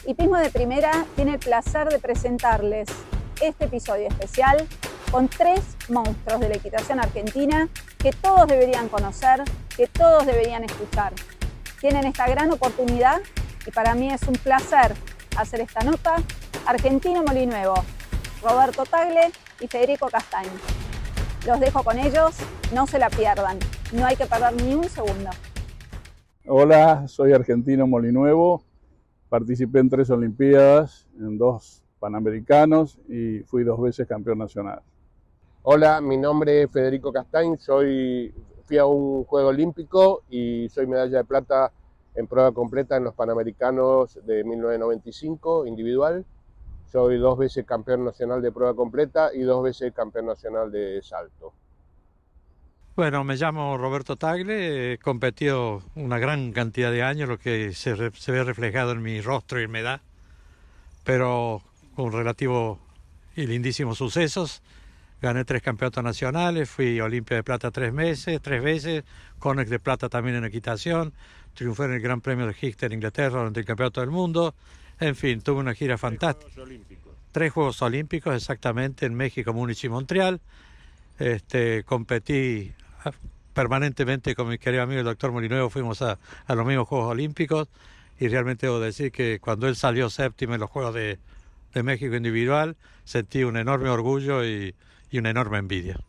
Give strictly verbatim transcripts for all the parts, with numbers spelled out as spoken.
Hipismo de Primera tiene el placer de presentarles este episodio especial con tres monstruos de la equitación argentina que todos deberían conocer, que todos deberían escuchar. Tienen esta gran oportunidad y para mí es un placer hacer esta nota. Argentino Molinuevo, Roberto Tagle y Federico Castañ. Los dejo con ellos, no se la pierdan, no hay que perder ni un segundo. Hola, soy Argentino Molinuevo, participé en tres Olimpiadas, en dos Panamericanos y fui dos veces campeón nacional. Hola, mi nombre es Federico Castañ, soy, fui a un Juego Olímpico y soy medalla de plata en prueba completa en los Panamericanos de mil novecientos noventa y cinco, individual. Soy dos veces campeón nacional de prueba completa y dos veces campeón nacional de salto. Bueno, me llamo Roberto Tagle, he competido una gran cantidad de años, lo que se, re, se ve reflejado en mi rostro y en mi edad, pero con relativos y lindísimos sucesos. Gané tres campeonatos nacionales, fui Olimpia de Plata tres meses, tres veces, Conex de Plata también en equitación, triunfé en el Gran Premio de Hickster, Inglaterra, durante el Campeonato del Mundo. En fin, tuve una gira fantástica. Juegos Olímpicos. Tres Juegos Olímpicos, exactamente, en México, Múnich y Montreal. Este, competí permanentemente con mi querido amigo el doctor Molinuevo, fuimos a, a los mismos Juegos Olímpicos y realmente debo decir que cuando él salió séptimo en los Juegos de, de México individual, sentí un enorme orgullo y, y una enorme envidia.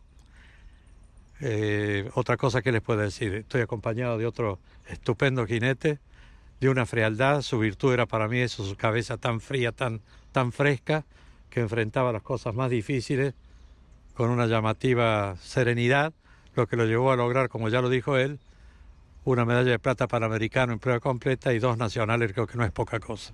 Eh, otra cosa que les puedo decir, estoy acompañado de otro estupendo jinete, de una frialdad, su virtud era para mí eso, su cabeza tan fría, tan, tan fresca, que enfrentaba las cosas más difíciles con una llamativa serenidad, lo que lo llevó a lograr, como ya lo dijo él, una medalla de plata panamericano en prueba completa y dos nacionales, creo que no es poca cosa.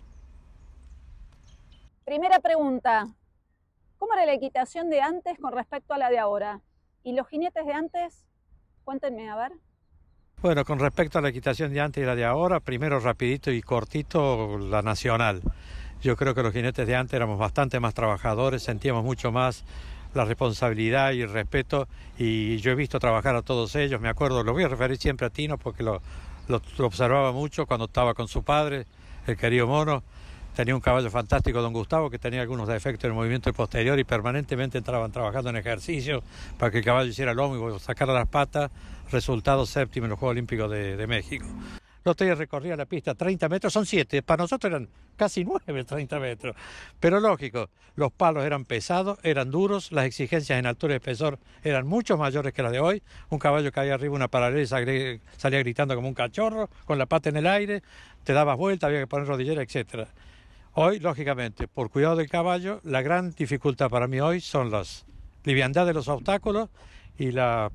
Primera pregunta, ¿cómo era la equitación de antes con respecto a la de ahora? ¿Y los jinetes de antes? Cuéntenme, a ver. Bueno, con respecto a la equitación de antes y la de ahora, primero rapidito y cortito, la nacional. Yo creo que los jinetes de antes éramos bastante más trabajadores, sentíamos mucho más la responsabilidad y el respeto, y yo he visto trabajar a todos ellos, me acuerdo, lo voy a referir siempre a Tino porque lo, lo, lo observaba mucho cuando estaba con su padre, el querido Mono. Tenía un caballo fantástico, don Gustavo, que tenía algunos defectos en el movimiento posterior y permanentemente entraban trabajando en ejercicio para que el caballo hiciera lomo y sacara las patas, resultado séptimo en los Juegos Olímpicos de, de México. Los tres recorrían la pista treinta metros, son siete, para nosotros eran casi nueve, treinta metros. Pero lógico, los palos eran pesados, eran duros, las exigencias en altura y espesor eran mucho mayores que las de hoy. Un caballo caía arriba una paralela y salía gritando como un cachorro, con la pata en el aire, te dabas vuelta, había que poner rodillera, etcétera. Hoy, lógicamente, por cuidado del caballo, la gran dificultad para mí hoy son las liviandad de los obstáculos y la,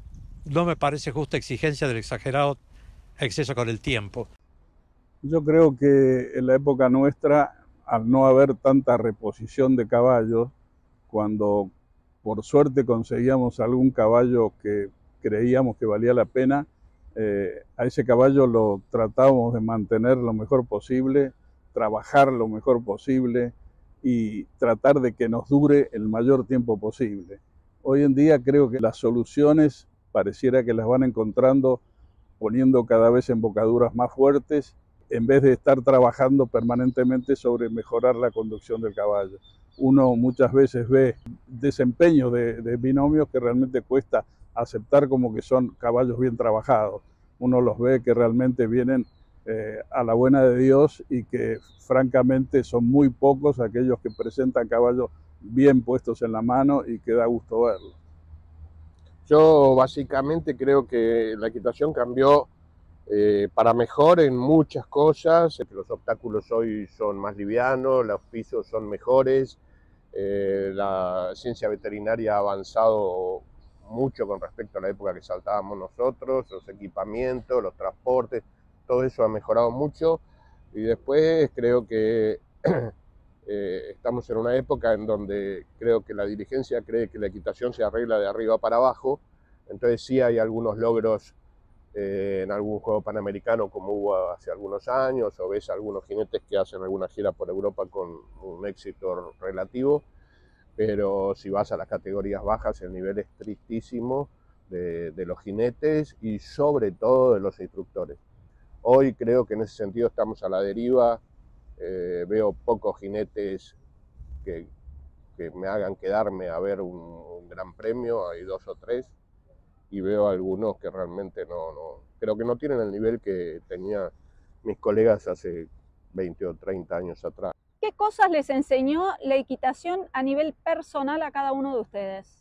no me parece justa exigencia del exagerado exceso con el tiempo. Yo creo que en la época nuestra, al no haber tanta reposición de caballos, cuando por suerte conseguíamos algún caballo que creíamos que valía la pena, eh, a ese caballo lo tratábamos de mantener lo mejor posible, trabajar lo mejor posible y tratar de que nos dure el mayor tiempo posible. Hoy en día creo que las soluciones pareciera que las van encontrando poniendo cada vez embocaduras más fuertes, en vez de estar trabajando permanentemente sobre mejorar la conducción del caballo. Uno muchas veces ve desempeños de, de binomios que realmente cuesta aceptar como que son caballos bien trabajados. Uno los ve que realmente vienen eh, a la buena de Dios y que francamente son muy pocos aquellos que presentan caballos bien puestos en la mano y que da gusto verlos. Yo básicamente creo que la equitación cambió eh, para mejor en muchas cosas. Los obstáculos hoy son más livianos, los pisos son mejores, eh, la ciencia veterinaria ha avanzado mucho con respecto a la época que saltábamos nosotros, los equipamientos, los transportes, todo eso ha mejorado mucho. Y después creo que Eh, estamos en una época en donde creo que la dirigencia cree que la equitación se arregla de arriba para abajo, entonces sí hay algunos logros eh, en algún juego panamericano como hubo hace algunos años, o ves algunos jinetes que hacen alguna gira por Europa con un éxito relativo, pero si vas a las categorías bajas el nivel es tristísimo de, de los jinetes y sobre todo de los instructores. Hoy creo que en ese sentido estamos a la deriva. Eh, veo pocos jinetes que, que me hagan quedarme a ver un, un gran premio, hay dos o tres, y veo algunos que realmente no, no, creo que no tienen el nivel que tenía mis colegas hace veinte o treinta años atrás. ¿Qué cosas les enseñó la equitación a nivel personal a cada uno de ustedes?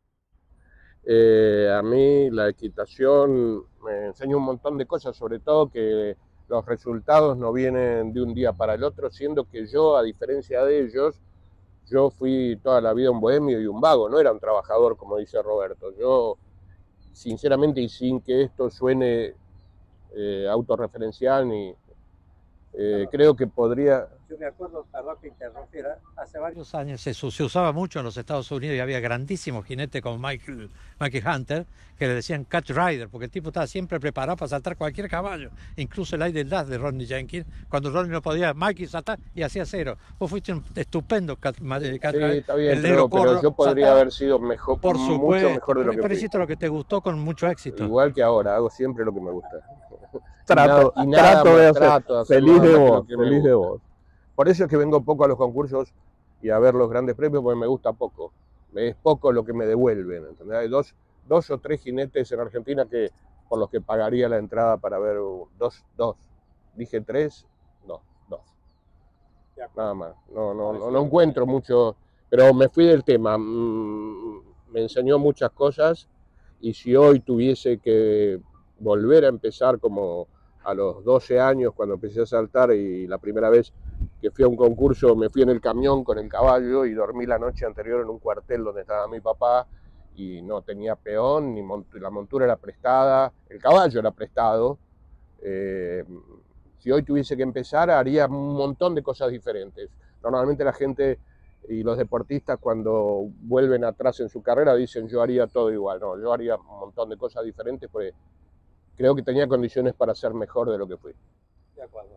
Eh, a mí la equitación me enseña un montón de cosas, sobre todo que los resultados no vienen de un día para el otro, siendo que yo, a diferencia de ellos, yo fui toda la vida un bohemio y un vago, no era un trabajador como dice Roberto. Yo, sinceramente, y sin que esto suene eh, autorreferencial, ni, eh, creo que podría... Yo me acuerdo, perdón que interrumpiera, hace varios años se, se usaba mucho en los Estados Unidos y había grandísimos jinetes como Michael, Michael Hunter que le decían catch rider porque el tipo estaba siempre preparado para saltar cualquier caballo, incluso el Idle Dash de Rodney Jenkins, cuando Rodney no podía, Mikey saltar y hacía cero. Vos fuiste un estupendo catch, catch sí, rider. Está bien, el pero, Corro, pero yo podría saltaba, haber sido mejor, por mucho supuesto, mejor de lo que pero fui. hiciste lo que te gustó con mucho éxito. Igual que ahora, hago siempre lo que me gusta. Trato, y nada, y nada trato más, de hacer, trato de hacer feliz nada de más que lo vos, que me feliz de gusta. vos. Por eso es que vengo poco a los concursos y a ver los grandes premios, porque me gusta poco. Es poco lo que me devuelven, ¿entendés? Hay dos, dos o tres jinetes en Argentina que por los que pagaría la entrada para ver dos, dos. Dije tres, no, dos. Nada más. No, no, no, no encuentro mucho, pero me fui del tema. Me enseñó muchas cosas y si hoy tuviese que volver a empezar como a los doce años cuando empecé a saltar y la primera vez que fui a un concurso me fui en el camión con el caballo y dormí la noche anterior en un cuartel donde estaba mi papá y no tenía peón, ni mont la montura era prestada, el caballo era prestado. Eh, si hoy tuviese que empezar haría un montón de cosas diferentes. Normalmente la gente y los deportistas cuando vuelven atrás en su carrera dicen yo haría todo igual. No, yo haría un montón de cosas diferentes porque creo que tenía condiciones para ser mejor de lo que fui. De acuerdo.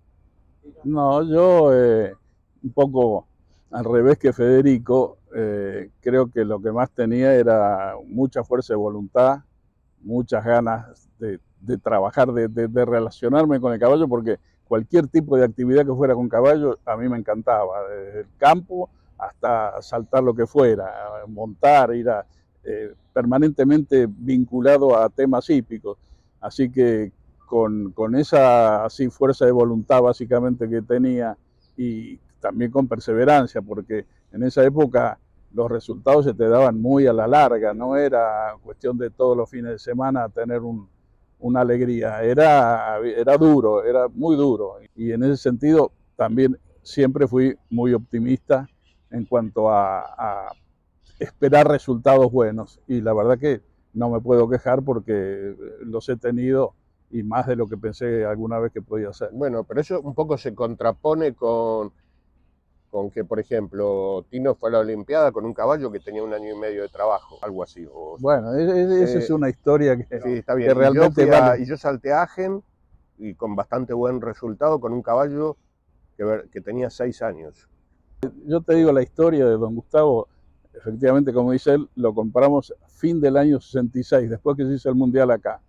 No, yo eh, un poco al revés que Federico, eh, creo que lo que más tenía era mucha fuerza de voluntad, muchas ganas de, de trabajar, de, de, de relacionarme con el caballo, porque cualquier tipo de actividad que fuera con caballo a mí me encantaba, desde el campo hasta saltar lo que fuera, montar, ir a, eh, permanentemente vinculado a temas hípicos. Así que con, con esa así, fuerza de voluntad básicamente que tenía y también con perseverancia, porque en esa época los resultados se te daban muy a la larga, no era cuestión de todos los fines de semana tener un, una alegría, era, era duro, era muy duro. Y en ese sentido también siempre fui muy optimista en cuanto a, a esperar resultados buenos y la verdad que no me puedo quejar porque los he tenido y más de lo que pensé alguna vez que podía hacer. Bueno, pero eso un poco se contrapone con, con que, por ejemplo, Tino fue a la Olimpiada con un caballo que tenía un año y medio de trabajo, algo así. O, bueno, esa eh, es una historia que, sí, está bien. que realmente y yo, a, vale. y yo salté a Agen y con bastante buen resultado con un caballo que, que tenía seis años. Yo te digo la historia de don Gustavo, efectivamente, como dice él, lo compramos fin del año sesenta y seis, después que se hizo el Mundial acá.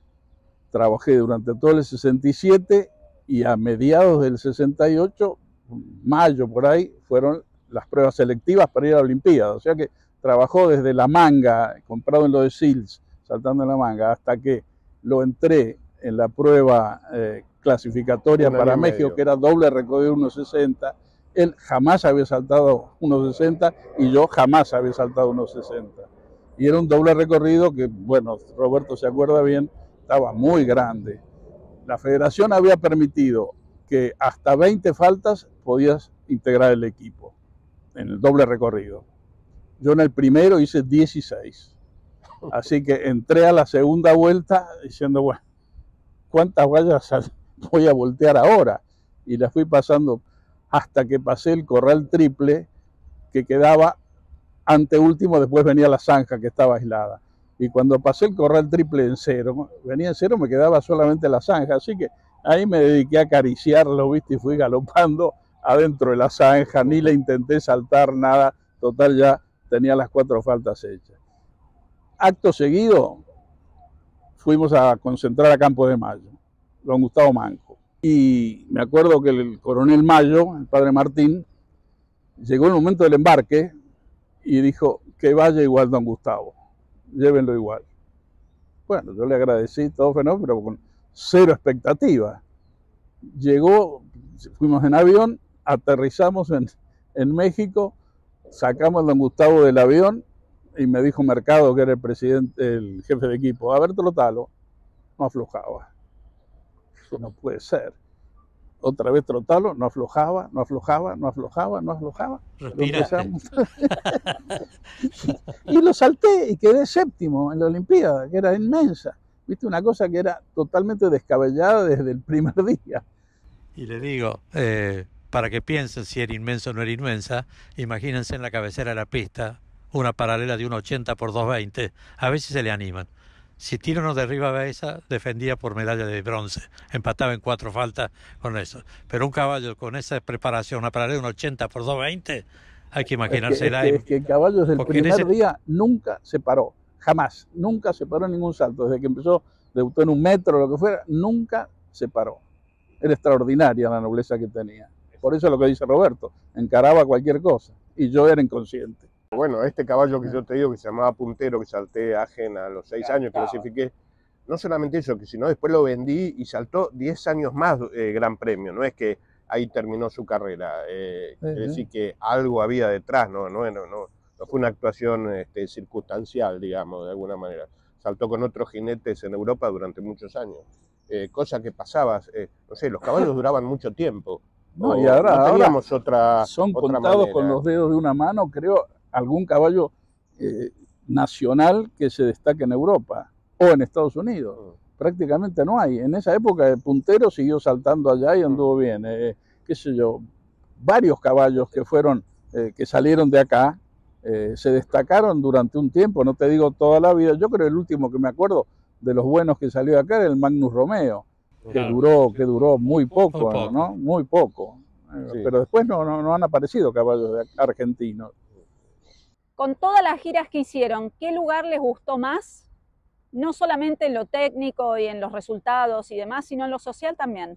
Trabajé durante todo el sesenta y siete y a mediados del sesenta y ocho, mayo por ahí, fueron las pruebas selectivas para ir a la Olimpiada. O sea que trabajó desde la manga, comprado en lo de Sils, saltando en la manga, hasta que lo entré en la prueba eh, clasificatoria para México, medio. que era doble recorrido uno sesenta. Él jamás había saltado uno sesenta y yo jamás había saltado uno sesenta. Y era un doble recorrido que, bueno, Roberto se acuerda bien, estaba muy grande. La federación había permitido que hasta veinte faltas podías integrar el equipo en el doble recorrido. Yo en el primero hice dieciséis. Así que entré a la segunda vuelta diciendo, bueno, ¿cuántas vallas voy a voltear ahora? Y las fui pasando hasta que pasé el corral triple que quedaba anteúltimo, después venía la zanja que estaba aislada. Y cuando pasé el corral triple en cero, venía en cero, me quedaba solamente la zanja, así que ahí me dediqué a acariciarlo, ¿viste? Y fui galopando adentro de la zanja, ni le intenté saltar nada, total ya tenía las cuatro faltas hechas. Acto seguido, fuimos a concentrar a Campo de Mayo, don Gustavo Manco. Y me acuerdo que el coronel Mayo, el padre Martín, llegó el momento del embarque y dijo que vaya igual don Gustavo, llévenlo igual. Bueno, yo le agradecí, todo fenómeno, pero con cero expectativa. Llegó, fuimos en avión, aterrizamos en, en México, sacamos a don Gustavo del avión y me dijo Mercado, que era el presidente, el jefe de equipo, a ver, trotalo. No aflojaba. No puede ser. Otra vez trotalo, no aflojaba, no aflojaba, no aflojaba, no aflojaba. Y lo salté y quedé séptimo en la Olimpiada, que era inmensa. Viste, una cosa que era totalmente descabellada desde el primer día. Y le digo, eh, para que piensen si era inmenso o no era inmensa, imagínense en la cabecera de la pista una paralela de uno ochenta por dos veinte, a ver si se le animan. Si Tino nos derribaba esa, defendía por medalla de bronce, empataba en cuatro faltas con eso. Pero un caballo con esa preparación, una paralela de un ochenta por dos veinte, hay que imaginarse es que, es que, es que el caballo desde el primer ese... día nunca se paró, jamás, nunca se paró en ningún salto. Desde que empezó, debutó en un metro o lo que fuera, nunca se paró. Era extraordinaria la nobleza que tenía. Por eso es lo que dice Roberto, encaraba cualquier cosa y yo era inconsciente. Bueno, este caballo que yo te digo que se llamaba Puntero, que salté Agen a los seis años, que clasifiqué, no solamente eso, que sino después lo vendí y saltó diez años más eh, Gran Premio, no es que ahí terminó su carrera, eh, uh-huh. Es decir que algo había detrás, no, no, no, no, no fue una actuación este, circunstancial, digamos, de alguna manera. Saltó con otros jinetes en Europa durante muchos años, eh, cosa que pasaba, eh, no sé, los caballos duraban mucho tiempo. No, y ahora, no teníamos ahora otra son otra contados manera. Con los dedos de una mano, creo, algún caballo eh, nacional que se destaque en Europa o en Estados Unidos. Mm. Prácticamente no hay. En esa época el Puntero siguió saltando allá y anduvo mm. bien. Eh, qué sé yo, varios caballos que fueron, eh, que salieron de acá, eh, se destacaron durante un tiempo, no te digo toda la vida. Yo creo el último que me acuerdo de los buenos que salió de acá era el Magnus Romeo, que claro. duró, que duró muy poco, muy poco. ¿no? Muy poco. Sí. Pero después no, no, no han aparecido caballos argentinos. Con todas las giras que hicieron, ¿qué lugar les gustó más? No solamente en lo técnico y en los resultados y demás, sino en lo social también.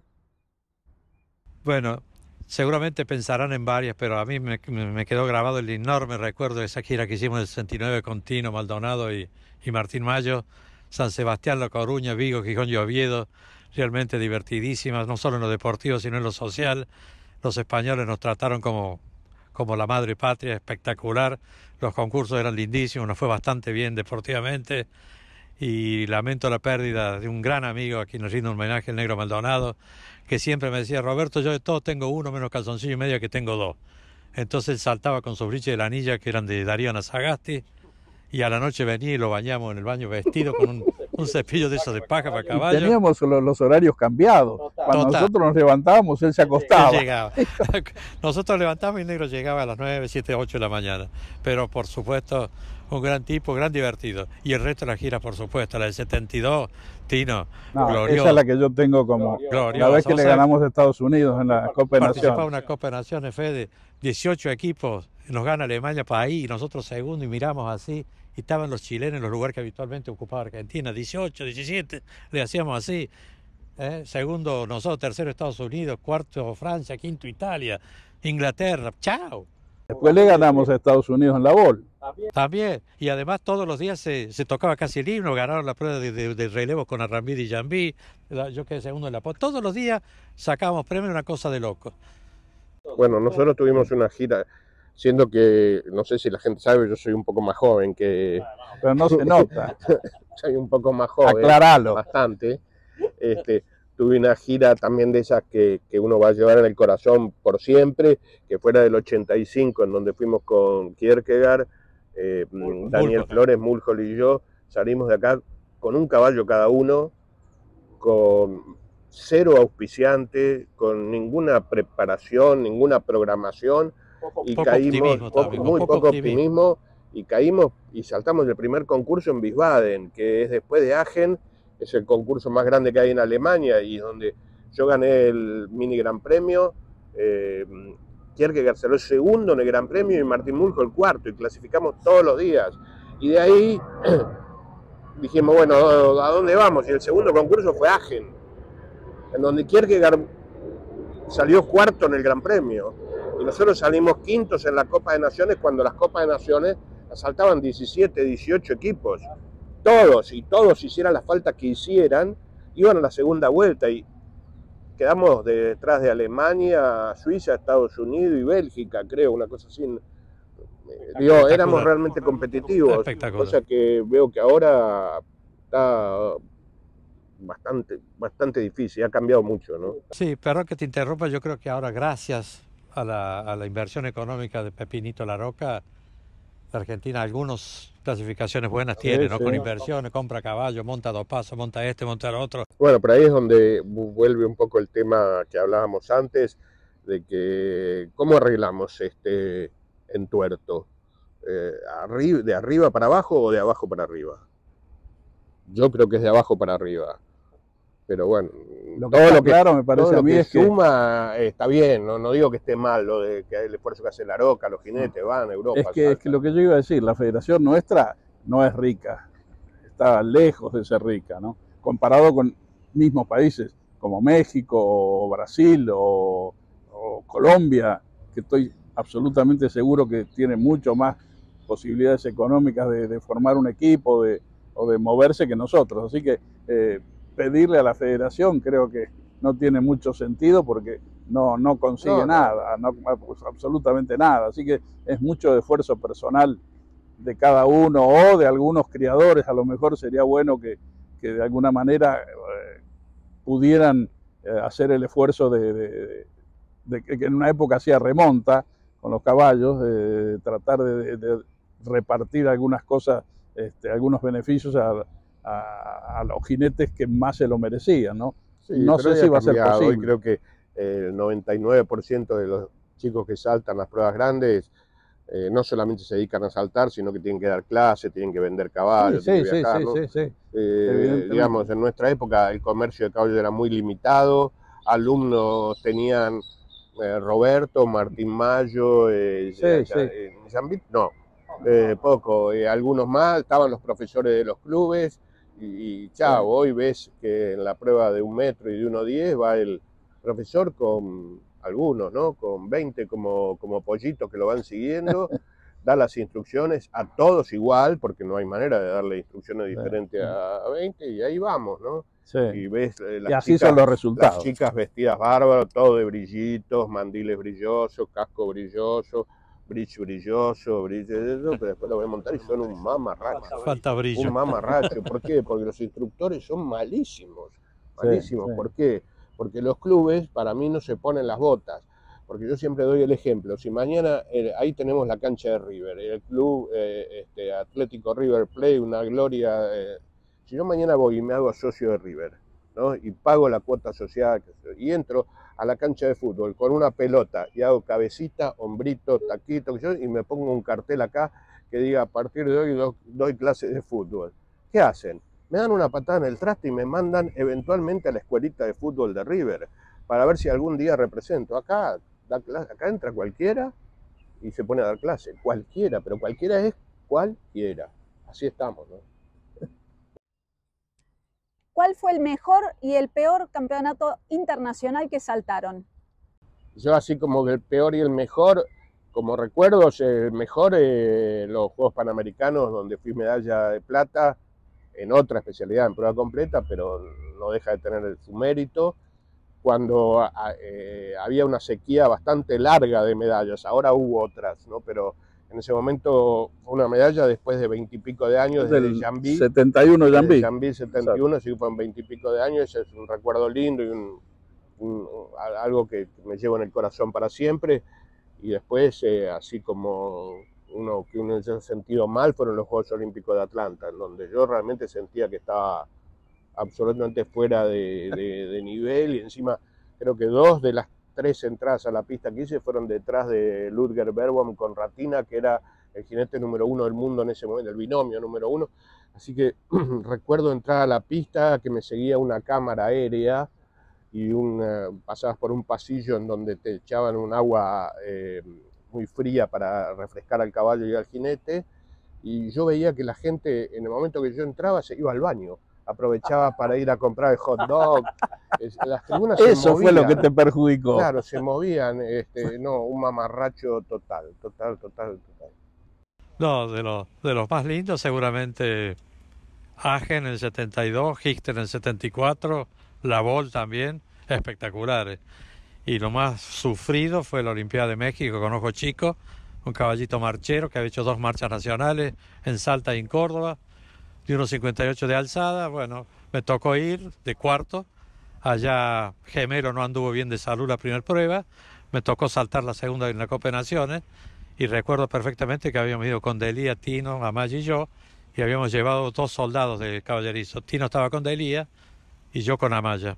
Bueno, seguramente pensarán en varias, pero a mí me, me quedó grabado el enorme recuerdo de esa gira que hicimos en el sesenta y nueve con Tino Maldonado y, y Martín Mayo, San Sebastián, La Coruña, Vigo, Gijón y Oviedo, realmente divertidísimas, no solo en lo deportivo, sino en lo social. Los españoles nos trataron como, como la madre patria, espectacular. Los concursos eran lindísimos, nos fue bastante bien deportivamente. Y lamento la pérdida de un gran amigo a quien nos rinde un homenaje, el Negro Maldonado, que siempre me decía, Roberto, yo de todo tengo uno, menos calzoncillo y medio, que tengo dos. Entonces él saltaba con sus briches de la anilla, que eran de Darío Nazagasti, y a la noche venía y lo bañamos en el baño vestido con un, un cepillo de esos de paja para caballo. Y teníamos los, los horarios cambiados. Cuando Total. nosotros nos levantábamos, él se acostaba. Él llegaba. Nosotros levantamos y el Negro llegaba a las nueve, siete, ocho de la mañana. Pero por supuesto, un gran tipo, gran divertido. Y el resto de la gira, por supuesto, la del setenta y dos, Tino, no, glorioso. Esa es la que yo tengo como glorioso. La vez que le ganamos a Estados Unidos en la Copa de Naciones. Participaba en una Copa de Naciones, Fede, dieciocho equipos, nos gana Alemania para ahí, y nosotros segundo, y miramos así, y estaban los chilenos en los lugares que habitualmente ocupaba Argentina, dieciocho, diecisiete, le hacíamos así. ¿eh? Segundo nosotros, tercero Estados Unidos, cuarto Francia, quinto Italia, Inglaterra, chao. Después le ganamos a Estados Unidos en la bol. También, y además todos los días se, se tocaba casi el himno, ganaron la prueba de, de, de relevo con Arrambide y Jambí, yo quedé segundo en la pole. Todos los días sacábamos premios, una cosa de loco. Bueno, nosotros tuvimos una gira, siendo que, no sé si la gente sabe, yo soy un poco más joven que... Pero no se nota. Soy un poco más joven. Aclaralo. Bastante. Este, tuve una gira también de esas que, que uno va a llevar en el corazón por siempre, que fuera del ochenta y cinco, en donde fuimos con Kierkegaard, eh, Daniel Flores, Mulhall y yo, salimos de acá con un caballo cada uno, con cero auspiciante, con ninguna preparación, ninguna programación, y poco caímos, optimismo poco, también, muy poco poco optimismo. optimismo, y caímos y saltamos el primer concurso en Wiesbaden, que es después de Agen, es el concurso más grande que hay en Alemania, y donde yo gané el mini gran premio, eh, Kierkegaard salió el segundo en el gran premio y Martín Mulhall el cuarto, y clasificamos todos los días. Y de ahí dijimos, bueno, ¿a dónde vamos? Y el segundo concurso fue Agen, en donde Kierkegaard salió cuarto en el Gran Premio. Y nosotros salimos quintos en la Copa de Naciones cuando las Copas de Naciones asaltaban diecisiete, dieciocho equipos. Todos, y todos hicieran la falta que hicieran, iban a la segunda vuelta y quedamos detrás de Alemania, Suiza, Estados Unidos y Bélgica, creo, una cosa así. Digo, éramos realmente competitivos, cosa que veo que ahora está bastante, bastante difícil, ha cambiado mucho, ¿no? Sí, perdón que te interrumpa, yo creo que ahora gracias a la, a la inversión económica de Pepinito La Roca, la Argentina algunas clasificaciones buenas tiene, sí, ¿no? Sí. Con inversiones, compra caballo, monta dos pasos, monta este, monta el otro. Bueno, por ahí es donde vuelve un poco el tema que hablábamos antes, de que cómo arreglamos este entuerto, eh, arri de arriba para abajo o de abajo para arriba. Yo creo que es de abajo para arriba. Pero bueno, lo todo lo que claro me parece todo a mí lo que es suma que... está bien, no, no digo que esté mal lo de que el esfuerzo que hace La Roca, los jinetes van a Europa. Es que, es que lo que yo iba a decir, la federación nuestra no es rica, está lejos de ser rica, ¿no? Comparado con mismos países como México o Brasil o, o Colombia, que estoy absolutamente seguro que tiene mucho más posibilidades económicas de, de formar un equipo de, o de moverse que nosotros. Así que eh, pedirle a la federación creo que no tiene mucho sentido porque no, no consigue no, nada, no, pues, absolutamente nada. Así que es mucho esfuerzo personal de cada uno o de algunos criadores. A lo mejor sería bueno que, que de alguna manera eh, pudieran eh, hacer el esfuerzo de, de, de, de que en una época hacía remonta con los caballos, de tratar de, de, de repartir algunas cosas, este, algunos beneficios a, a, a los jinetes que más se lo merecían, ¿no? Sí, no sé si va a ser posible. Hoy creo que el noventa y nueve por ciento de los chicos que saltan las pruebas grandes eh, no solamente se dedican a saltar, sino que tienen que dar clases, tienen que vender caballos, sí, tienen sí, que viajar, sí, ¿no? sí, sí, eh, digamos, en nuestra época el comercio de caballos era muy limitado, alumnos tenían eh, Roberto, Martín Mayo, eh, sí, ya, sí. Eh, Jambit, no, eh, poco, eh, algunos más, estaban los profesores de los clubes, y, y chao, sí. Hoy ves que en la prueba de un metro y de uno diez va el profesor con algunos, ¿no? Con veinte como, como pollitos que lo van siguiendo, da las instrucciones a todos igual, porque no hay manera de darle instrucciones diferentes a, a veinte, y ahí vamos, ¿no? Sí. Y ves eh, las, y así chicas, son los resultados. Las chicas vestidas bárbaros, todo de brillitos, mandiles brillosos, casco brilloso, brillo brilloso, brillo, pero después lo voy a montar y son un mamarracho. Falta brillo. Un mamarracho. ¿Por qué? Porque los instructores son malísimos. Malísimos. Sí, sí. ¿Por qué? Porque los clubes, para mí, no se ponen las botas. Porque yo siempre doy el ejemplo. Si mañana, eh, ahí tenemos la cancha de River, el club eh, este, Atlético River Plate, una gloria. Eh, si yo mañana voy y me hago socio de River, ¿no? Y pago la cuota social y entro a la cancha de fútbol con una pelota y hago cabecita, hombrito, taquito, y me pongo un cartel acá que diga a partir de hoy do, doy clases de fútbol. ¿Qué hacen? Me dan una patada en el traste y me mandan eventualmente a la escuelita de fútbol de River para ver si algún día represento. Acá, da clase, acá entra cualquiera y se pone a dar clase. Cualquiera, pero cualquiera es cualquiera. Así estamos, ¿no? ¿Cuál fue el mejor y el peor campeonato internacional que saltaron? Yo así como el peor y el mejor, como recuerdos, el mejor eh, los Juegos Panamericanos, donde fui medalla de plata en otra especialidad, en prueba completa, pero no deja de tener su mérito, cuando eh, había una sequía bastante larga de medallas. Ahora hubo otras, ¿no? Pero en ese momento fue una medalla después de veintipico de años desde Jambí. setenta y uno Jambí. Jambí setenta y uno, así que fueron veintipico de años. Ese es un recuerdo lindo y un, un, algo que me llevo en el corazón para siempre. Y después, eh, así como uno que uno se ha sentido mal, fueron los Juegos Olímpicos de Atlanta, en donde yo realmente sentía que estaba absolutamente fuera de, de, de nivel, y encima creo que dos de las tres entradas a la pista que hice fueron detrás de Ludger Berwam con Ratina, que era el jinete número uno del mundo en ese momento, el binomio número uno. Así que recuerdo entrar a la pista, que me seguía una cámara aérea y una, pasabas por un pasillo en donde te echaban un agua eh, muy fría para refrescar al caballo y al jinete, y yo veía que la gente, en el momento que yo entraba, se iba al baño. aprovechaba para ir a comprar el hot dog. Las tribunas se Eso movían. fue lo que te perjudicó. Claro, se movían, este, no, un mamarracho total, total, total, total. No, de los, de los más lindos seguramente Hagen en el setenta y dos, Hichter en el setenta y cuatro, La Vol también, espectaculares. Y lo más sufrido fue la Olimpiada de México con Ojo Chico, un caballito marchero que había hecho dos marchas nacionales en Salta y en Córdoba, de uno cincuenta y ocho de alzada. Bueno, me tocó ir de cuarto, allá Gemero no anduvo bien de salud la primera prueba, me tocó saltar la segunda en la Copa de Naciones, y recuerdo perfectamente que habíamos ido con Delía, Tino, Amaya y yo, y habíamos llevado dos soldados de caballerizo. Tino estaba con Delía y yo con Amaya.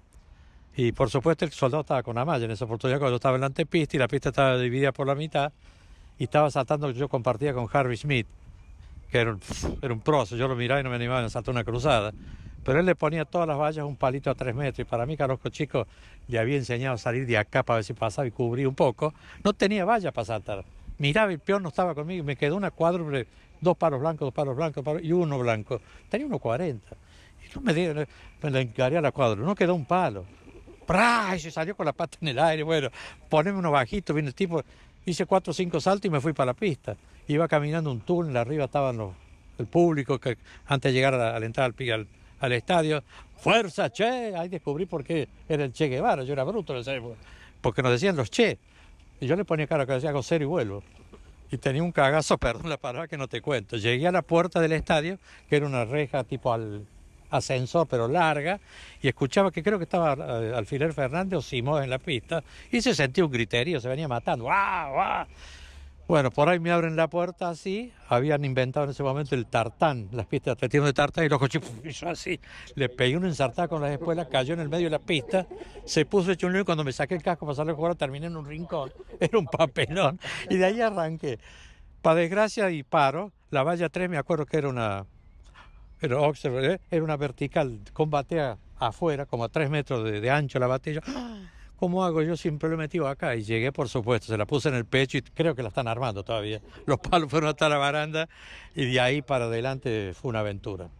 Y por supuesto el soldado estaba con Amaya en esa oportunidad, cuando yo estaba en la antepista y la pista estaba dividida por la mitad, y estaba saltando, yo compartía con Harvey Smith, que era un, era un proso, yo lo miraba y no me animaba a saltar una cruzada. Pero él le ponía a todas las vallas un palito a tres metros, y para mí, Carlos Chico le había enseñado a salir de acá para ver si pasaba y cubrir un poco. No tenía valla para saltar. Miraba, el peón no estaba conmigo, me quedó una cuádruple, dos palos blancos, dos palos blancos, palos, y uno blanco. Tenía uno cuarenta. Y no me dio, me le encaré a la cuádruple, no quedó un palo. ¡Prá! Y se salió con la pata en el aire. Bueno, poneme uno bajito, vino el tipo, hice cuatro o cinco saltos y me fui para la pista. Iba caminando un túnel, arriba estaban los, el público, que antes de llegar a la, a la entrada al, al, al estadio, ¡fuerza, Che! Ahí descubrí por qué era el Che Guevara, yo era bruto en esa época, porque nos decían los Che. Y yo le ponía cara que decía, hago cero y vuelvo. Y tenía un cagazo, perdón la palabra que no te cuento. Llegué a la puerta del estadio, que era una reja tipo al ascensor, pero larga, y escuchaba que creo que estaba uh, Alfiler Fernández o Simón en la pista, y se sentía un griterío, se venía matando. ¡Guau, guau! Bueno, por ahí me abren la puerta así, habían inventado en ese momento el tartán, las pistas de atletismo de tartán, y los coches hizo así, le pegué una ensartada con las espuelas, cayó en el medio de la pista, se puso hecho un lío, y cuando me saqué el casco para salir a jugar terminé en un rincón, era un papelón, y de ahí arranqué. Para desgracia y paro, la valla tres me acuerdo que era una, era, era una vertical, con batea afuera, como a tres metros de, de ancho la batea. Yo, ¿cómo hago? Yo siempre lo he metido acá, y llegué, por supuesto, se la puse en el pecho y creo que la están armando todavía. Los palos fueron hasta la baranda y de ahí para adelante fue una aventura,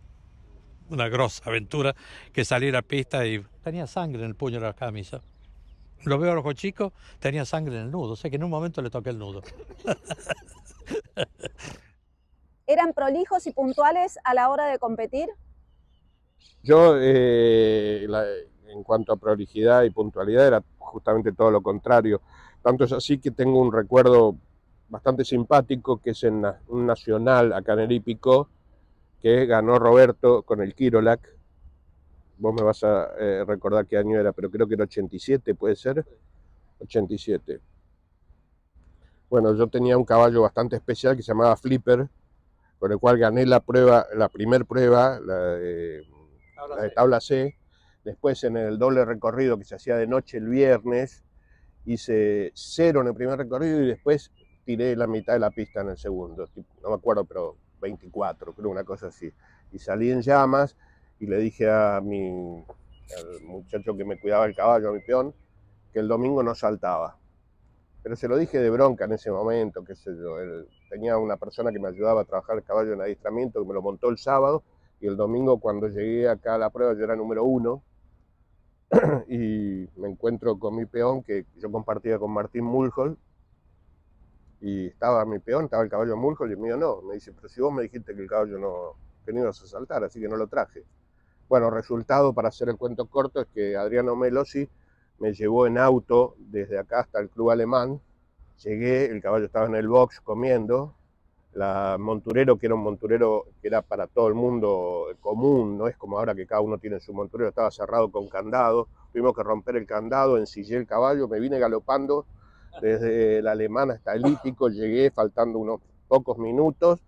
una grosa aventura, que salí a la pista y tenía sangre en el puño de la camisa. Lo veo a los chicos, tenía sangre en el nudo, sé que en un momento le toqué el nudo. ¿Eran prolijos y puntuales a la hora de competir? Yo, eh, la, en cuanto a prolijidad y puntualidad, era justamente todo lo contrario. Tanto es así que tengo un recuerdo bastante simpático, que es en un nacional acá en el Hípico, que ganó Roberto con el Kirolac. Vos me vas a eh, recordar qué año era, pero creo que era ochenta y siete, ¿puede ser? ochenta y siete. Bueno, yo tenía un caballo bastante especial que se llamaba Flipper, con el cual gané la prueba, la primer prueba, la de, la de tabla C. Después en el doble recorrido que se hacía de noche el viernes, hice cero en el primer recorrido y después tiré la mitad de la pista en el segundo. No me acuerdo, pero veinticuatro, creo, una cosa así. Y salí en llamas y le dije a mi, al muchacho que me cuidaba el caballo, a mi peón, que el domingo no saltaba. Pero se lo dije de bronca en ese momento, qué sé yo. Él, tenía una persona que me ayudaba a trabajar el caballo en adiestramiento, que me lo montó el sábado, y el domingo cuando llegué acá a la prueba yo era número uno, y me encuentro con mi peón, que yo compartía con Martín Mulhol, y estaba mi peón, estaba el caballo Mulhol, y el mío no. Me dice, pero si vos me dijiste que el caballo no, que no ibas a saltar, así que no lo traje. Bueno, resultado, para hacer el cuento corto, es que Adriano Melosi me llevó en auto desde acá hasta el club alemán. Llegué, el caballo estaba en el box comiendo. La monturero, que era un monturero que era para todo el mundo común, no es como ahora que cada uno tiene su monturero, estaba cerrado con candado. Tuvimos que romper el candado, ensillé el caballo, me vine galopando desde el alemán hasta el Hípico, llegué faltando unos pocos minutos.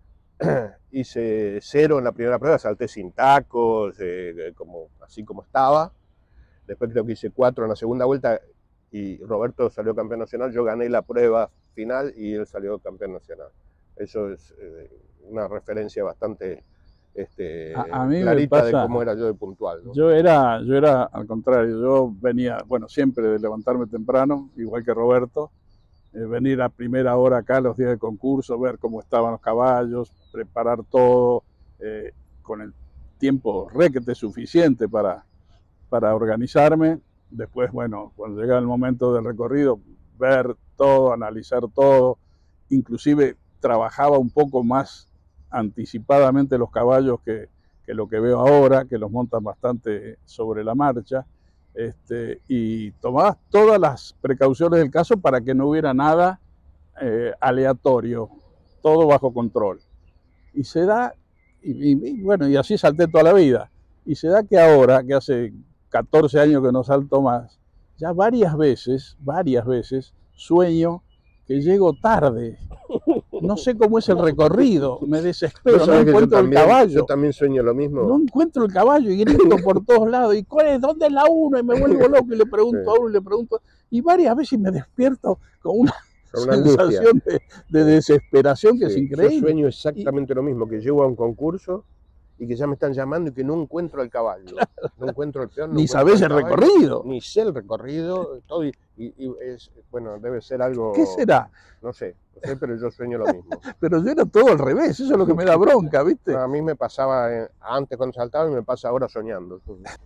Hice cero en la primera prueba, salté sin tacos, eh, como, así como estaba. Después creo que hice cuatro en la segunda vuelta y Roberto salió campeón nacional. Yo gané la prueba final y él salió campeón nacional. Eso es eh, una referencia bastante este, a, a mí clarita me pasa, de cómo era yo de puntual, ¿no? Yo era, yo era al contrario, yo venía, bueno, siempre de levantarme temprano, igual que Roberto, eh, venir a primera hora acá los días de concurso, ver cómo estaban los caballos, preparar todo, eh, con el tiempo requete suficiente para, para organizarme. Después, bueno, cuando llega el momento del recorrido, ver todo, analizar todo, inclusive trabajaba un poco más anticipadamente los caballos que, que lo que veo ahora, que los montan bastante sobre la marcha, este, y tomaba todas las precauciones del caso para que no hubiera nada eh, aleatorio, todo bajo control. Y se da, y, y, y bueno, y así salté toda la vida, y se da que ahora, que hace catorce años que no salto más, ya varias veces, varias veces, sueño que llego tarde. No sé cómo es el recorrido, me desespero, no encuentro el caballo. Yo también sueño lo mismo. No encuentro el caballo y grito por todos lados. ¿Y cuál es? ¿Dónde es la uno? Y me vuelvo loco y le pregunto sí. a uno y le pregunto. Y varias veces me despierto con una, una sensación de, de desesperación que sí, es increíble. Yo sueño exactamente y, lo mismo, que llego a un concurso y que ya me están llamando y que no encuentro el caballo. Claro. No encuentro el peón. No ni sabés el, el recorrido. Ni sé el recorrido. Todo y, y, y es, bueno, debe ser algo... ¿Qué será? No sé, no sé, pero yo sueño lo mismo. Pero yo era todo al revés, eso es lo que me da bronca, ¿viste? No, a mí me pasaba eh, antes cuando saltaba y me pasa ahora soñando.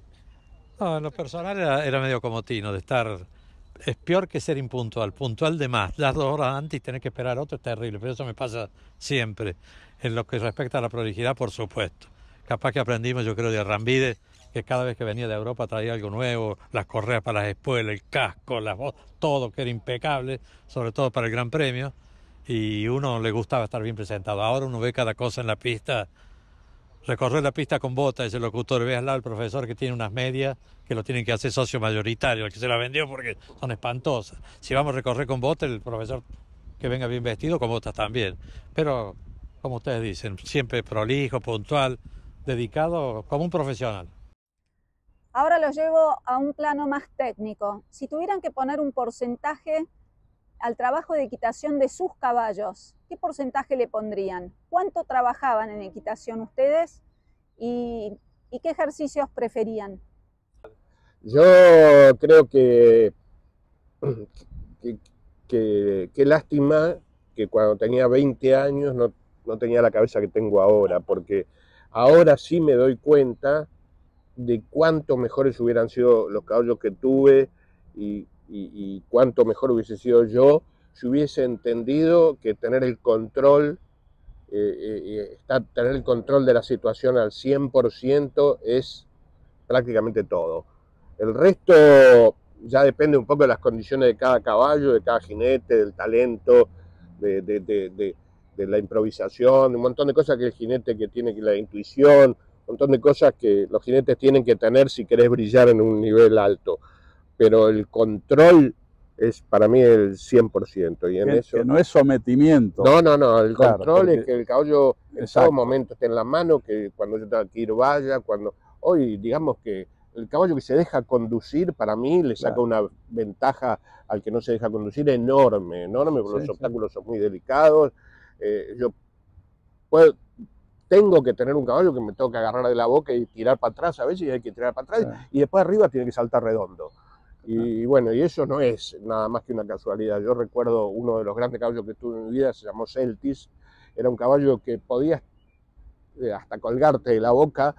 No, en lo personal era, era medio comotino de estar... Es peor que ser impuntual, puntual de más. Las dos horas antes y tener que esperar otro es terrible, pero eso me pasa siempre. En lo que respecta a la prolijidad, por supuesto. Capaz que aprendimos, yo creo, de Arrambide, que cada vez que venía de Europa traía algo nuevo, las correas para las espuelas, el casco, las voz, todo que era impecable, sobre todo para el Gran Premio, y uno le gustaba estar bien presentado. Ahora uno ve cada cosa en la pista, recorrer la pista con botas, ese locutor, ve al lado el profesor que tiene unas medias, que lo tienen que hacer socio mayoritario, el que se la vendió porque son espantosas. Si vamos a recorrer con botas, el profesor que venga bien vestido, con botas también. Pero, como ustedes dicen, siempre prolijo, puntual, dedicado como un profesional. Ahora lo llevo a un plano más técnico. Si tuvieran que poner un porcentaje al trabajo de equitación de sus caballos, ¿qué porcentaje le pondrían? ¿Cuánto trabajaban en equitación ustedes y, y qué ejercicios preferían? Yo creo que que, que, que lástima que cuando tenía veinte años no, no tenía la cabeza que tengo ahora, porque ahora sí me doy cuenta de cuánto mejores hubieran sido los caballos que tuve y, y, y cuánto mejor hubiese sido yo si hubiese entendido que tener el control, eh, eh, estar, tener el control de la situación al cien por ciento es prácticamente todo. El resto ya depende un poco de las condiciones de cada caballo, de cada jinete, del talento, de, de, de, de, de la improvisación, un montón de cosas que el jinete que tiene, que la intuición, un montón de cosas que los jinetes tienen que tener si querés brillar en un nivel alto. Pero el control es para mí el cien por ciento. Y en que, eso, que no es sometimiento. No, no, no. El claro, control porque... es que el caballo en Exacto. todo momento esté en la mano, que cuando yo tenga que ir vaya, cuando... Hoy, digamos que el caballo que se deja conducir, para mí, le saca claro. una ventaja al que no se deja conducir enorme, enorme, porque sí, los obstáculos sí. son muy delicados. Eh, yo puedo... Tengo que tener un caballo que me tengo que agarrar de la boca y tirar para atrás a veces, y hay que tirar para atrás, sí. y después arriba tiene que saltar redondo. Y, y bueno, y eso no es nada más que una casualidad. Yo recuerdo uno de los grandes caballos que tuve en mi vida, se llamó Celtis, era un caballo que podías eh, hasta colgarte de la boca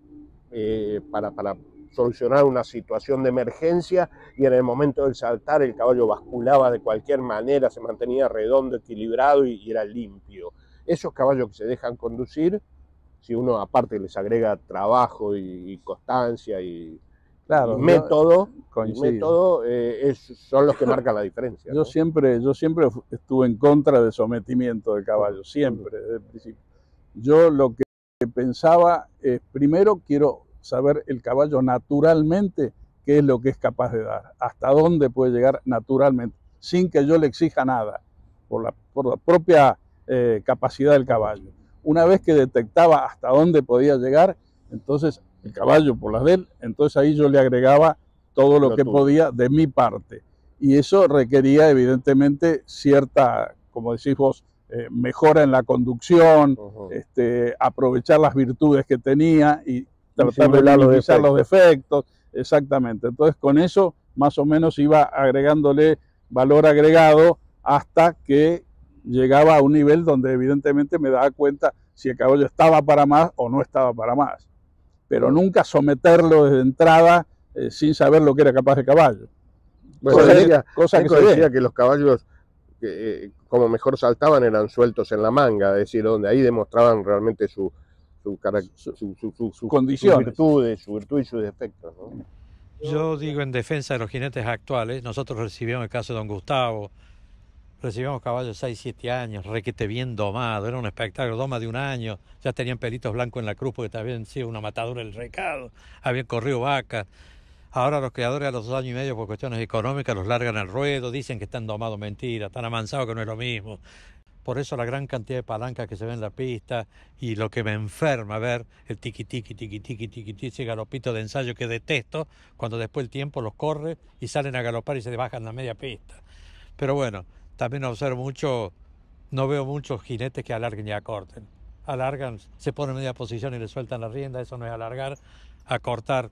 eh, para, para solucionar una situación de emergencia, y en el momento del saltar el caballo basculaba de cualquier manera, se mantenía redondo, equilibrado y, y era limpio. Esos caballos que se dejan conducir, si uno aparte les agrega trabajo y, y constancia y, claro, y método, y método eh, es, son los que marcan la diferencia. Yo, ¿no? siempre, yo siempre estuve en contra del sometimiento del caballo, siempre, desde el principio. Yo lo que pensaba es, primero quiero saber el caballo naturalmente qué es lo que es capaz de dar, hasta dónde puede llegar naturalmente, sin que yo le exija nada, por la, por la propia... Eh, capacidad del caballo. Una vez que detectaba hasta dónde podía llegar, entonces el caballo por las de él, entonces ahí yo le agregaba todo lo que podía de mi parte. Y eso requería evidentemente cierta, como decís vos, eh, mejora en la conducción, uh-huh. este, aprovechar las virtudes que tenía y tratar de minimizar los defectos. Exactamente. Entonces con eso más o menos iba agregándole valor agregado hasta que llegaba a un nivel donde evidentemente me daba cuenta si el caballo estaba para más o no estaba para más. pero nunca someterlo desde entrada eh, sin saber lo que era capaz de caballo. Bueno, cosa decía, cosa que se decía ve. que los caballos que, eh, como mejor saltaban eran sueltos en la manga, es decir, donde ahí demostraban realmente su, su, su, su, su, su, sus condiciones, virtudes, su virtud y sus defectos, ¿no? Yo digo en defensa de los jinetes actuales, nosotros recibimos el caso de don Gustavo, recibimos caballos de seis, siete años, requete bien domado, era un espectáculo, doma de un año, ya tenían pelitos blancos en la cruz porque habían sido una matadura del recado, habían corrido vacas. Ahora los criadores a los dos años y medio por cuestiones económicas los largan al ruedo, dicen que están domados, mentira, están amansados que no es lo mismo. Por eso la gran cantidad de palancas que se ven en la pista y lo que me enferma ver el tiqui tiqui tiqui tiqui tiqui tiqui, ese galopito de ensayo que detesto cuando después el tiempo los corre y salen a galopar y se bajan la media pista. Pero bueno, también observo mucho, no veo muchos jinetes que alarguen y acorten. Alargan, se ponen en media posición y le sueltan la rienda, eso no es alargar, acortar.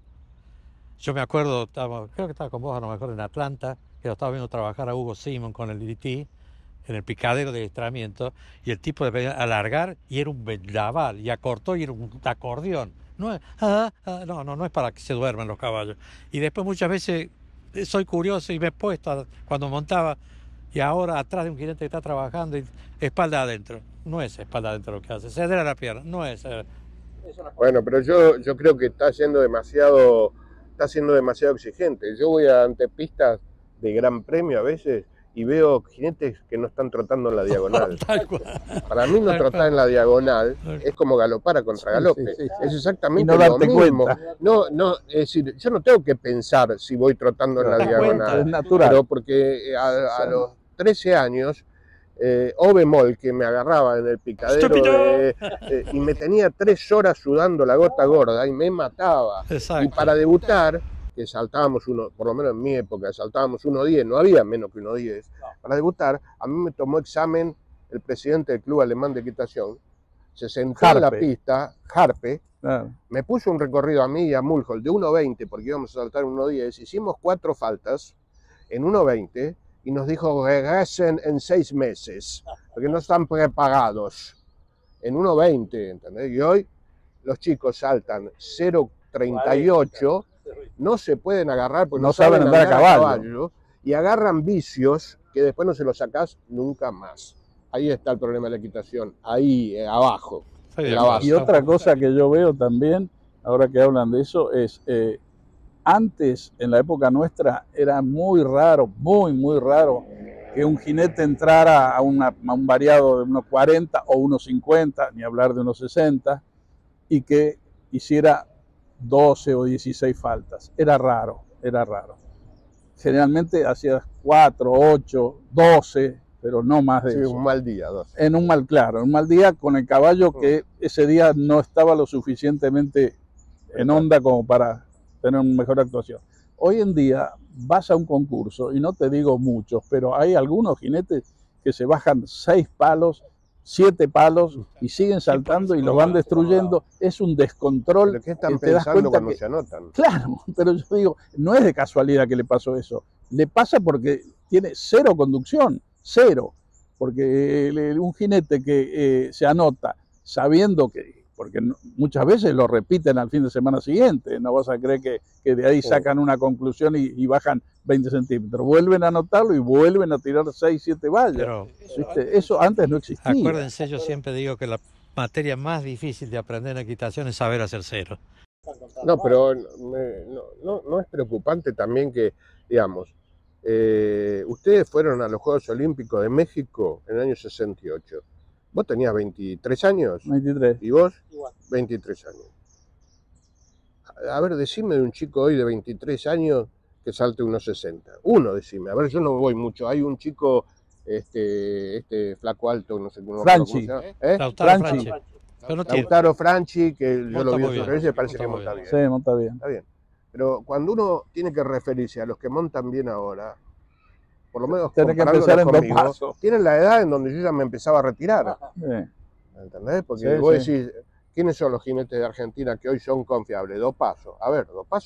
Yo me acuerdo, estaba, creo que estaba con vos a lo mejor en Atlanta, que lo estaba viendo trabajar a Hugo Simon con el D D T en el picadero de adiestramiento, y el tipo de alargar y era un vendaval, y acortó y era un acordeón. No, es, ah, ah, no, no, no es para que se duerman los caballos. Y después muchas veces soy curioso y me he puesto a, cuando montaba, y ahora atrás de un jinete que está trabajando, y espalda adentro. No es espalda adentro lo que hace, ceder a la pierna, no es. Eh. Bueno, pero yo, yo creo que está siendo demasiado... está siendo demasiado exigente. Yo voy a antepistas de gran premio a veces y veo jinetes que no están trotando en la diagonal. Para mí no trotar en la diagonal es como galopar a contragalope. Sí, sí, sí. Es exactamente no lo mismo. Cuenta. No, no, es decir, yo no tengo que pensar si voy trotando en la diagonal. Es natural. Pero porque a, a los trece años, eh, Ove Moll, que me agarraba en el picadero de, eh, y me tenía tres horas sudando la gota gorda y me mataba. Exacto. Y para debutar, que saltábamos uno, por lo menos en mi época, saltábamos uno diez, no había menos que uno diez. No. Para debutar, a mí me tomó examen el presidente del Club Alemán de Equitación, se sentó Harpe. en la pista, Harpe, claro. Me puso un recorrido a mí y a Mulholland de uno veinte, porque íbamos a saltar uno diez, hicimos cuatro faltas en uno veinte, y nos dijo regresen en seis meses, porque no están preparados. En uno veinte, ¿entendés? Y hoy los chicos saltan cero treinta y ocho, no se pueden agarrar porque no, no saben andar, andar a caballo. a caballo, y agarran vicios que después no se los sacás nunca más. Ahí está el problema de la equitación, ahí eh, abajo. En la base. Y otra cosa que yo veo también, ahora que hablan de eso, es... Eh, antes, en la época nuestra, era muy raro, muy, muy raro que un jinete entrara a, una, a un variado de unos cuarenta o unos cincuenta, ni hablar de unos sesenta, y que hiciera doce o dieciséis faltas. Era raro, era raro. Generalmente hacía cuatro, ocho, doce, pero no más de sí, eso. Un mal día, doce. En un mal, claro, un mal día con el caballo que ese día no estaba lo suficientemente en onda como para tener una mejor actuación. Hoy en día vas a un concurso, y no te digo muchos, pero hay algunos jinetes que se bajan seis palos, siete palos, y siguen saltando y los van destruyendo. Es un descontrol. ¿Pero qué están pensando cuando se anotan? Claro, pero yo digo, no es de casualidad que le pasó eso. Le pasa porque tiene cero conducción, cero. Porque un jinete que eh, se anota sabiendo que, porque muchas veces lo repiten al fin de semana siguiente, no vas a creer que, que de ahí sacan una conclusión y, y bajan veinte centímetros, vuelven a anotarlo y vuelven a tirar seis, siete vallas. Pero, eso antes no existía. Acuérdense, yo siempre digo que la materia más difícil de aprender en equitación es saber hacer cero. No, pero me, no, no, no es preocupante también que, digamos, eh, ustedes fueron a los Juegos Olímpicos de México en el año sesenta y ocho. ¿Vos tenías veintitrés años? veintitrés. ¿Y vos? Igual. veintitrés años. A ver, decime de un chico hoy de veintitrés años que salte unos sesenta. Uno, decime. A ver, yo no voy mucho. Hay un chico, este, este flaco alto, no sé cómo, Franchi. ¿cómo se llama? ¿Eh? Lautaro Franchi. Franchi. Lautaro Franchi, que yo lo vi otra vez y parece que monta bien. Sí, monta bien. Está bien. Pero cuando uno tiene que referirse a los que montan bien ahora, por lo menos tiene que empezar en conmigo, dos pasos. Tienen la edad en donde yo ya me empezaba a retirar. Sí. ¿Entendés? Porque Sí, vos sí. decís, ¿quiénes son los jinetes de Argentina que hoy son confiables? Dos pasos. A ver, dos pasos.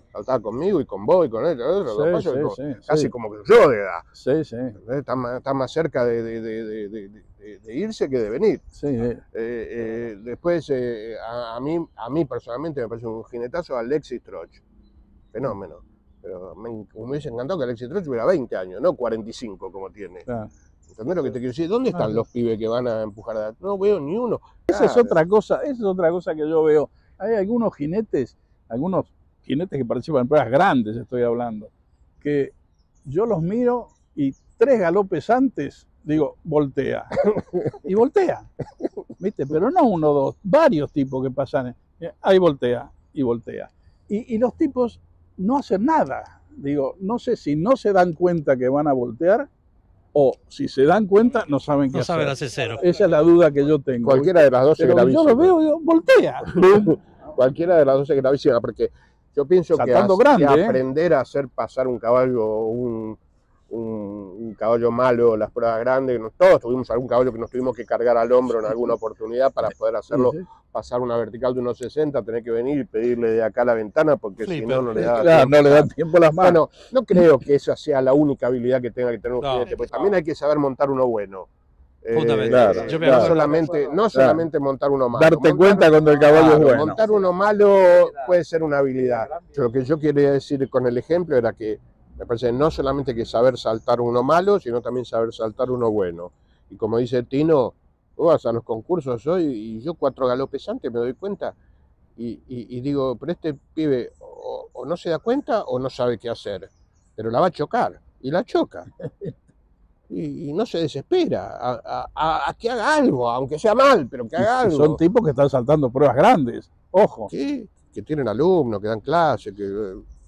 saltaba conmigo y con vos y con él, lo Sí, que pasa es sí, como- sí, casi sí. como que yo de edad. Sí, sí, ¿Entendés? Está más, está más cerca de, de- de- de- de- de- de irse que de venir. sí, sí. Eh, eh, después, eh, a, a mí, a mí personalmente me parece un jinetazo Alexis Troch. Fenómeno. Pero me, me hubiese encantado que Alexis Troch tuviera veinte años, no cuarenta y cinco como tiene. Claro. ¿Entendés lo que te quiero decir? ¿Dónde están Ah, los pibes que van a empujar? A... No veo ni uno. Esa es Claro. otra cosa, esa es otra cosa que yo veo. Hay algunos jinetes, algunos jinetes que participan en pruebas grandes, estoy hablando, que yo los miro y tres galopes antes digo, voltea. Y voltea, ¿viste? Pero no uno o dos, varios tipos que pasan. Ahí voltea y voltea. Y, y los tipos no hacen nada. Digo, no sé si no se dan cuenta que van a voltear o si se dan cuenta no saben qué No hacer. saben hacer cero. Esa es la duda que yo tengo. Cualquiera de las dos es Pero yo gravísima. lo veo y digo, voltea. Cualquiera de las dos es gravísima, porque yo pienso que, Saltando as- grande, que ¿eh? aprender a hacer pasar un caballo, un, un, un caballo malo, las pruebas grandes, no- todos tuvimos algún caballo que nos tuvimos que cargar al hombro en alguna oportunidad para poder hacerlo Sí, sí. pasar una vertical de unos sesenta, tener que venir y pedirle de acá a la ventana, porque si Flipper. no, no le da Claro, tiempo. no le dan tiempo a las manos. Bueno, no creo que esa sea la única habilidad que tenga que tener un No. jinete, porque también hay que saber montar uno bueno. Eh, Fundamental. Claro, Yo me no claro. solamente, no solamente montar uno malo. Darte montar- cuenta cuando el caballo Claro, es bueno. montar uno malo puede ser una habilidad. Yo lo que yo quería decir con el ejemplo era que me parece no solamente que saber saltar uno malo, sino también saber saltar uno bueno. Y como dice Tino, vos vas a los concursos hoy y yo cuatro galopes antes me doy cuenta y, y- y digo, pero este pibe o, o no se da cuenta o no sabe qué hacer, pero la va a chocar y la choca. Y, y no se desespera a, a- a- a que haga algo, aunque sea mal, pero que haga algo. Son tipos que están saltando pruebas grandes. Ojo. Sí, que tienen alumnos, que dan clases, que